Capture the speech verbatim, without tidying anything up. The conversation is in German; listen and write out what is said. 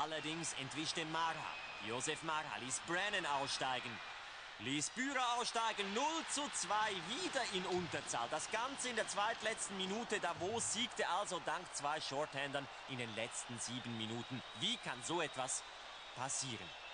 Allerdings entwischte Marha. Josef Marha ließ Brennan aussteigen. Ließ Bührer aussteigen, null zu zwei, wieder in Unterzahl. Das Ganze in der zweitletzten Minute. Davos siegte also dank zwei Shorthandern in den letzten sieben Minuten. Wie kann so etwas passieren?